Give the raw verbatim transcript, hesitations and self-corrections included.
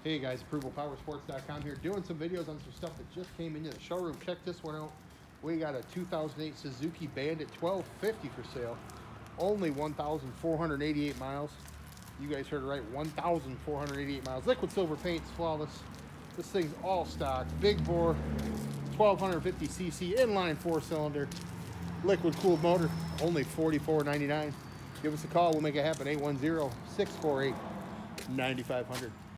Hey guys, approval power sports dot com here, doing some videos on some stuff that just came into the showroom. Check this one out. We got a two thousand eight Suzuki Bandit twelve fifty for sale. Only one thousand four hundred eighty-eight miles. You guys heard it right, one thousand four hundred eighty-eight miles. Liquid silver paint's flawless. This thing's all stock, big bore, twelve fifty c c, inline four cylinder, liquid cooled motor, only forty-four ninety-nine. Give us a call, we'll make it happen. Eight one zero, six four eight, nine five zero zero.